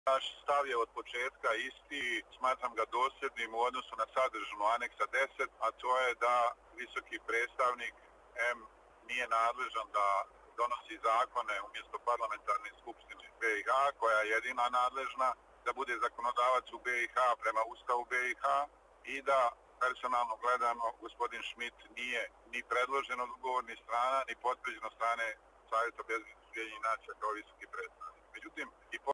Naš stav je od početka isti, smatram ga dosljednim u odnosu na sadržinu aneksa 10, a to je da visoki predstavnik nije nadležan da donosi zakone umjesto parlamentarne skupštine BiH, koja je jedina nadležna da bude zakonodavac u BiH prema Ustavu BiH i da personalno gledano gospodin Schmidt nije ni predložen od ugovornih strana, ni potvrđen od strane Savjeta bezbednosti Ujedinjenih nacija kao visoki predstavnik. Međutim, i